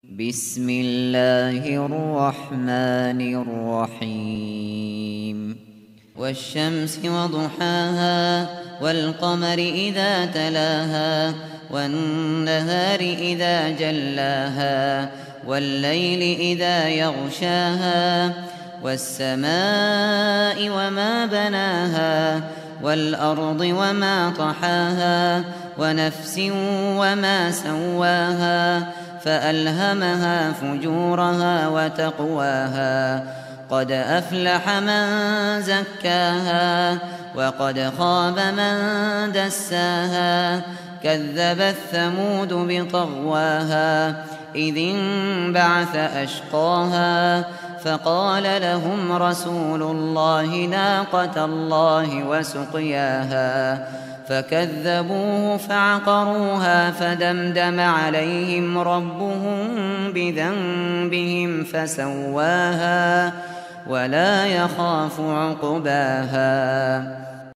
بسم الله الرحمن الرحيم والشمس وضحاها والقمر إذا تلاها والنهار إذا جلاها والليل إذا يغشاها والسماء وما بناها والأرض وما طحاها ونفس وما سواها فألهمها فجورها وتقواها قد أفلح من زكاها وقد خاب من دساها كذبت ثمود بطغواها إذ انبعث أشقاها فقال لهم رسول الله ناقة الله وسقياها فكذبوه فعقروها فدمدم عليهم ربهم بذنبهم فسواها ولا يخاف عقباها